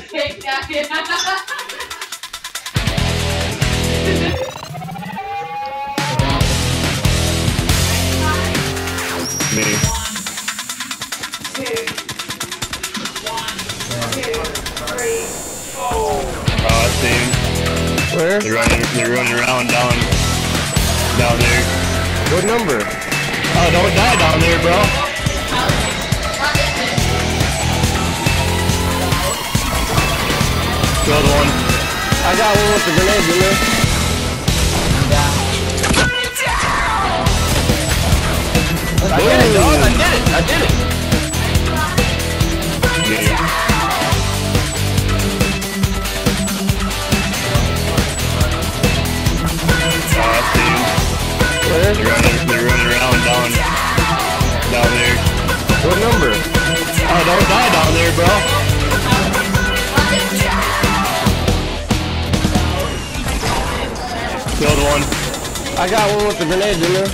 Me. 2, 1, 2, 3, 4. Oh, I see him. Where? They're running around down there. What number? Oh, don't die down there, bro. Killed one. I got one with the grenade, didn't I did it, dog. I did it. Yeah. Oh, I see him. Where? They're running around down there. What number? Oh, don't die down there, bro. Killed one. I got one with the grenade, didn't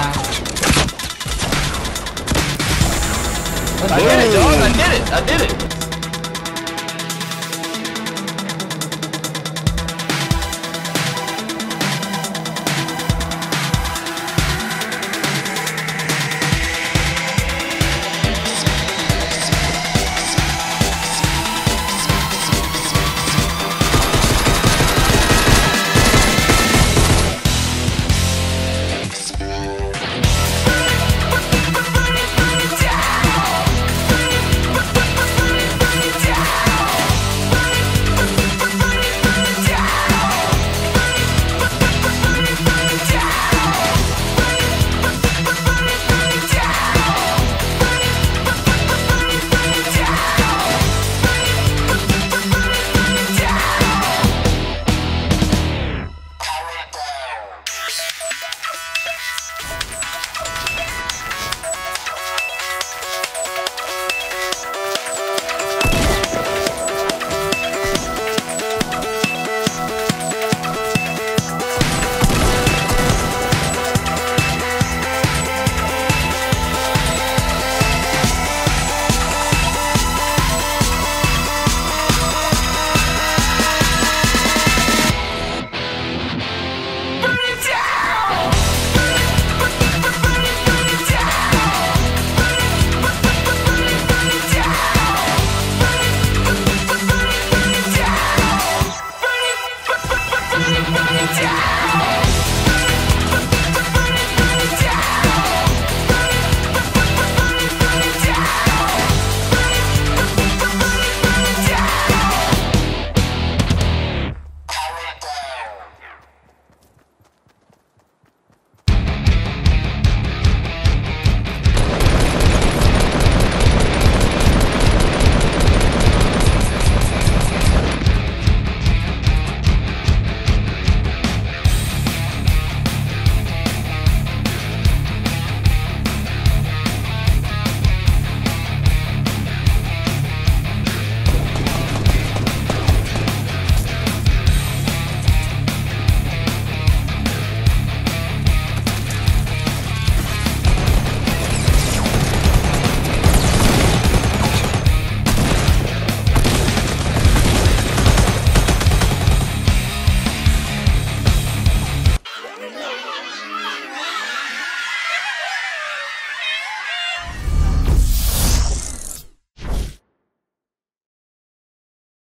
I did it, dog. I did it.